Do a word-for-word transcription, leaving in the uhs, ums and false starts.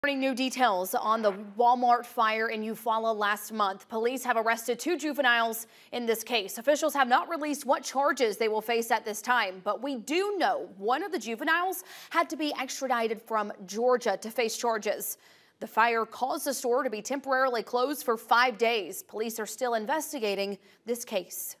New details on the Walmart fire in Eufaula last month. Police have arrested two juveniles in this case. Officials have not released what charges they will face at this time, but we do know one of the juveniles had to be extradited from Georgia to face charges. The fire caused the store to be temporarily closed for five days. Police are still investigating this case.